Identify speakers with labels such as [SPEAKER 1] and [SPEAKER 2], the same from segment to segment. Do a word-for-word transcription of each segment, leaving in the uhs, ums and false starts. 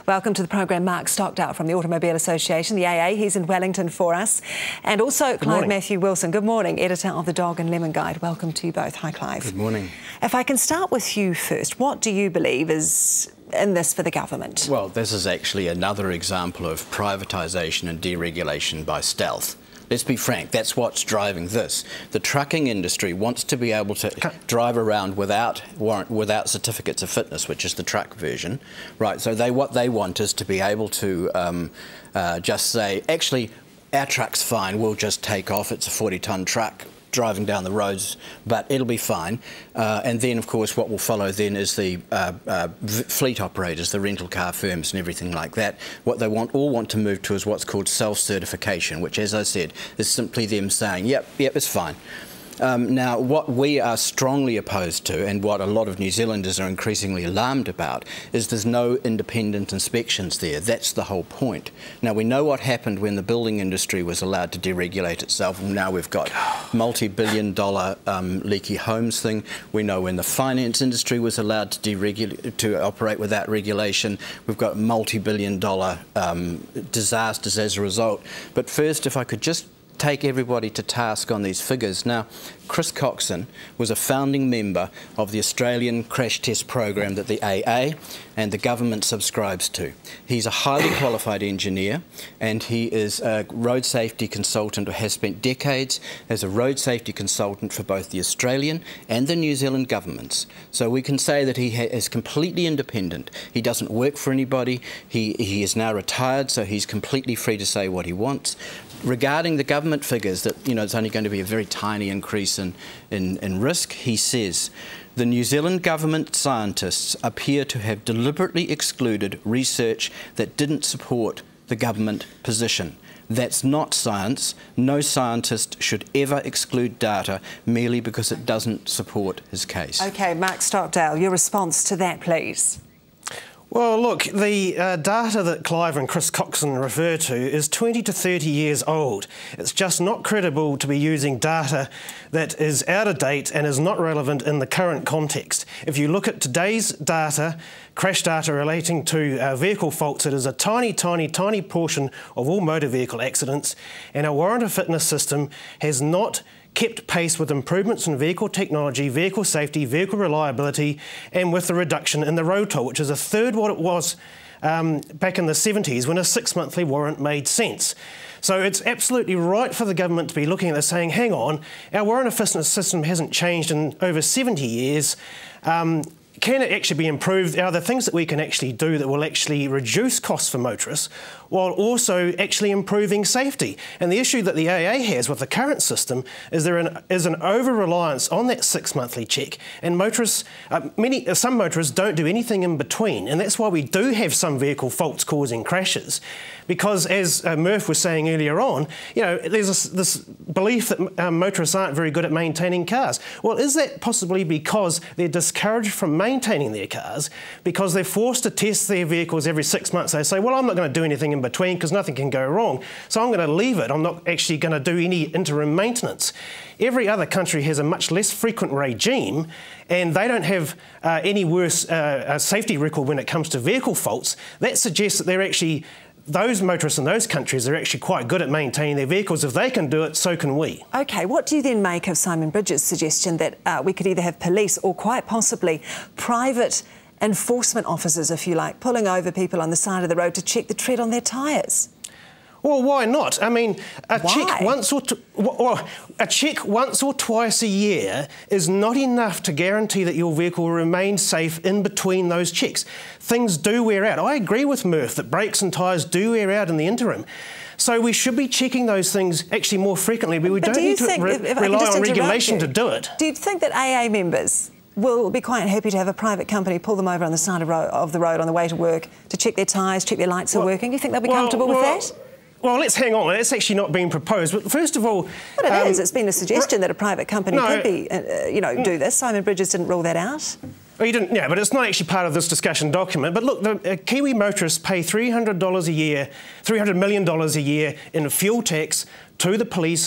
[SPEAKER 1] Welcome to the program, Mark Stockdale from the Automobile Association, the A A. He's in Wellington for us. And also
[SPEAKER 2] Good
[SPEAKER 1] Clive
[SPEAKER 2] morning.
[SPEAKER 1] Matthew Wilson. Good morning, editor of the Dog and Lemon Guide. Welcome to you both. Hi, Clive.
[SPEAKER 2] Good morning.
[SPEAKER 1] If I can start with you first, what do you believe is in this for the government?
[SPEAKER 3] Well, this is actually another example of privatisation and deregulation by stealth. Let's be frank, that's what's driving this. The trucking industry wants to be able to okay. drive around without warrant, without certificates of fitness, which is the truck version, right? So they what they want is to be able to um, uh, just say, actually, our truck's fine, we'll just take off, it's a forty tonne truck driving down the roads, but it'll be fine. Uh, and then, of course, what will follow then is the uh, uh, fleet operators, the rental car firms and everything like that. What they want, all want to move to is what's called self-certification, which, as I said, is simply them saying, yep, yep, it's fine. Um, now, what we are strongly opposed to, and what a lot of New Zealanders are increasingly alarmed about, is there's no independent inspections there. That's the whole point. Now, we know what happened when the building industry was allowed to deregulate itself. Now we've got multi-billion dollar um, leaky homes thing. We know when the finance industry was allowed to deregulate, to operate without regulation. We've got multi-billion dollar um, disasters as a result. But first, if I could just take everybody to task on these figures. Now, Chris Coxon was a founding member of the Australian crash test program that the A A and the government subscribes to. He's a highly qualified engineer, and he is a road safety consultant, or has spent decades as a road safety consultant for both the Australian and the New Zealand governments. So we can say that he is completely independent. He doesn't work for anybody. He, he is now retired, so he's completely free to say what he wants. Regarding the government figures that, you know, it's only going to be a very tiny increase in, in, in risk, he says, the New Zealand government scientists appear to have deliberately excluded research that didn't support the government position. That's not science. No scientist should ever exclude data merely because it doesn't support his case.
[SPEAKER 1] OK, Mark Stockdale, your response to that, please.
[SPEAKER 2] Well, look, the uh, data that Clive and Chris Coxon refer to is twenty to thirty years old. It's just not credible to be using data that is out of date and is not relevant in the current context. If you look at today's data, crash data relating to uh, vehicle faults, it is a tiny, tiny, tiny portion of all motor vehicle accidents, and our warrant of fitness system has not kept pace with improvements in vehicle technology, vehicle safety, vehicle reliability, and with the reduction in the road toll, which is a third what it was um, back in the seventies when a six-monthly warrant made sense. So it's absolutely right for the government to be looking at this saying, hang on, our warrant of fitness system hasn't changed in over seventy years. Um, Can it actually be improved? Are there things that we can actually do that will actually reduce costs for motorists while also actually improving safety? And the issue that the A A has with the current system is there an, is an over-reliance on that six-monthly check, and motorists, uh, many, uh, some motorists don't do anything in between, and that's why we do have some vehicle faults causing crashes. Because, as uh, Murph was saying earlier on, you know, there's a, this belief that um, motorists aren't very good at maintaining cars. Well, is that possibly because they're discouraged from maintaining their cars because they're forced to test their vehicles every six months? They say, well, I'm not going to do anything in between because nothing can go wrong, so I'm going to leave it. I'm not actually going to do any interim maintenance. Every other country has a much less frequent regime, and they don't have uh, any worse uh, safety record when it comes to vehicle faults. That suggests that they're actually those motorists in those countries are actually quite good at maintaining their vehicles. If they can do it, so can we. OK,
[SPEAKER 1] what do you then make of Simon Bridges' suggestion that uh, we could either have police or quite possibly private enforcement officers, if you like, pulling over people on the side of the road to check the tread on their tyres?
[SPEAKER 2] Well, why not? I mean, a
[SPEAKER 1] why?
[SPEAKER 2] check once or, or a check once or twice a year is not enough to guarantee that your vehicle will remain safe in between those checks. Things do wear out. I agree with Murph that brakes and tyres do wear out in the interim. So we should be checking those things actually more frequently, but we but don't do need to think, re if, if rely on regulation you, to do it.
[SPEAKER 1] Do you think that A A members will be quite happy to have a private company pull them over on the side of, of the road on the way to work to check their tyres, check their lights well, are working? You think they'll be well, comfortable well, with that?
[SPEAKER 2] Well, let's hang on. It's actually not being proposed. But first of all,
[SPEAKER 1] but it
[SPEAKER 2] um,
[SPEAKER 1] is. It's been a suggestion that a private company
[SPEAKER 2] no,
[SPEAKER 1] could be, uh, you know, do this. Simon Bridges didn't rule that out.
[SPEAKER 2] Well, you didn't. Yeah, but it's not actually part of this discussion document. But look, the uh, Kiwi motorists pay three hundred dollars a year, three hundred million dollars a year in fuel tax to the police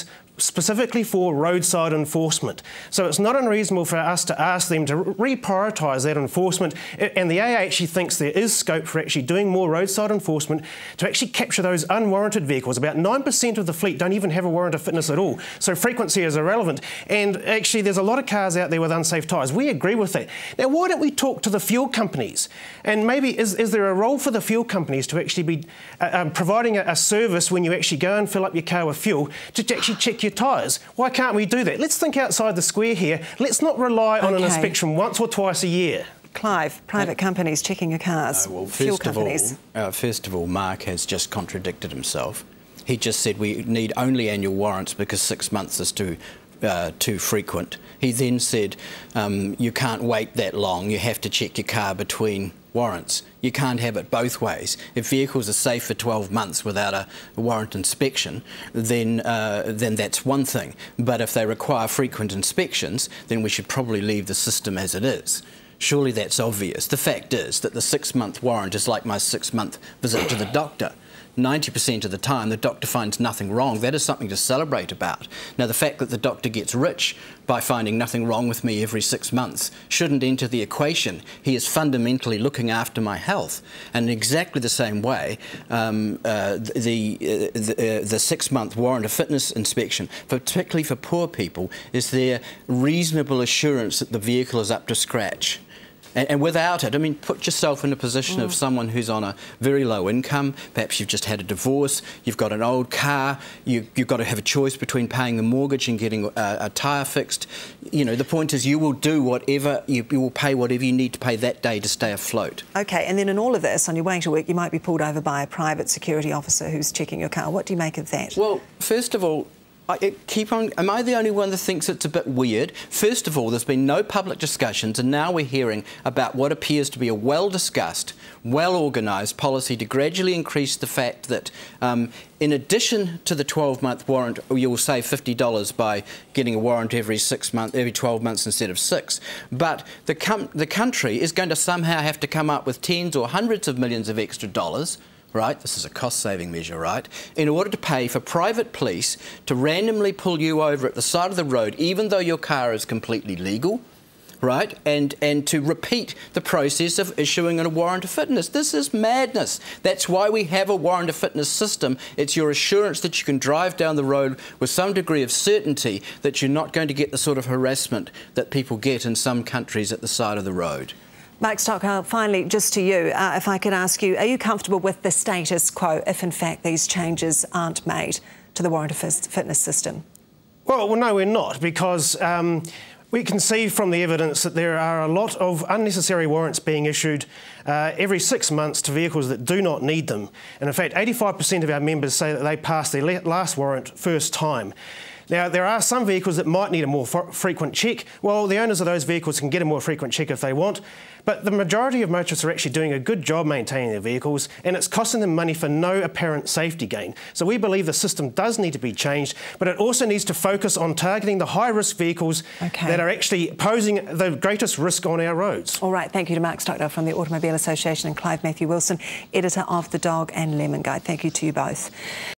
[SPEAKER 2] specifically for roadside enforcement. So it's not unreasonable for us to ask them to reprioritise that enforcement, and the A A actually thinks there is scope for actually doing more roadside enforcement to actually capture those unwarranted vehicles. About nine percent of the fleet don't even have a warrant of fitness at all, so frequency is irrelevant. And actually there's a lot of cars out there with unsafe tyres. We agree with that. Now why don't we talk to the fuel companies, and maybe is, is there a role for the fuel companies to actually be uh, um, providing a, a service when you actually go and fill up your car with fuel to, to actually check your tyres? Why can't we do that? Let's think outside the square here. Let's not rely on okay. an inspection once or twice a year.
[SPEAKER 1] Clive, private companies checking your cars,
[SPEAKER 3] no, well,
[SPEAKER 1] fuel
[SPEAKER 3] first
[SPEAKER 1] companies.
[SPEAKER 3] Of all, uh, first of all, Mark has just contradicted himself. He just said we need only annual warrants because six months is too uh, too frequent. He then said um, you can't wait that long. You have to check your car between warrants. You can't have it both ways. If vehicles are safe for twelve months without a warrant inspection, then uh, then that's one thing. But if they require frequent inspections, then we should probably leave the system as it is. Surely that's obvious. The fact is that the six-month warrant is like my six-month visit to the doctor. ninety percent of the time the doctor finds nothing wrong. That is something to celebrate about. Now, the fact that the doctor gets rich by finding nothing wrong with me every six months shouldn't enter the equation. He is fundamentally looking after my health. And in exactly the same way, um, uh, the, uh, the, uh, the six-month warrant of fitness inspection, particularly for poor people, is there reasonable assurance that the vehicle is up to scratch. And, and without it, I mean, put yourself in a position mm. of someone who's on a very low income. Perhaps you've just had a divorce, you've got an old car, you, you've got to have a choice between paying the mortgage and getting a, a tyre fixed. You know, the point is you will do whatever, you, you will pay whatever you need to pay that day to stay afloat.
[SPEAKER 1] OK, and then in all of this, on your way to work, you might be pulled over by a private security officer who's checking your car. What do you make of that?
[SPEAKER 3] Well, first of all, I keep on. Am I the only one that thinks it's a bit weird? First of all, there's been no public discussions, and now we're hearing about what appears to be a well-discussed, well-organised policy to gradually increase the fact that, um, in addition to the twelve-month warrant, you will save fifty dollars by getting a warrant every six months, every twelve months instead of six. But the com the country is going to somehow have to come up with tens or hundreds of millions of extra dollars. Right, this is a cost-saving measure, right, in order to pay for private police to randomly pull you over at the side of the road, even though your car is completely legal, right, and, and to repeat the process of issuing a warrant of fitness. This is madness. That's why we have a warrant of fitness system. It's your assurance that you can drive down the road with some degree of certainty that you're not going to get the sort of harassment that people get in some countries at the side of the road.
[SPEAKER 1] Mark Stockwell, finally, just to you, uh, if I could ask you, are you comfortable with the status quo if, in fact, these changes aren't made to the warrant of fitness system?
[SPEAKER 2] Well, well no, we're not, because um, we can see from the evidence that there are a lot of unnecessary warrants being issued uh, every six months to vehicles that do not need them. And, in fact, eighty-five percent of our members say that they passed their last warrant first time. Now, there are some vehicles that might need a more frequent check. Well, the owners of those vehicles can get a more frequent check if they want, but the majority of motorists are actually doing a good job maintaining their vehicles, and it's costing them money for no apparent safety gain. So we believe the system does need to be changed, but it also needs to focus on targeting the high-risk vehicles okay. that are actually posing the greatest risk on our roads.
[SPEAKER 1] All right, thank you to Mark Stockwell from the Automobile Association and Clive Matthew Wilson, editor of The Dog and Lemon Guide. Thank you to you both.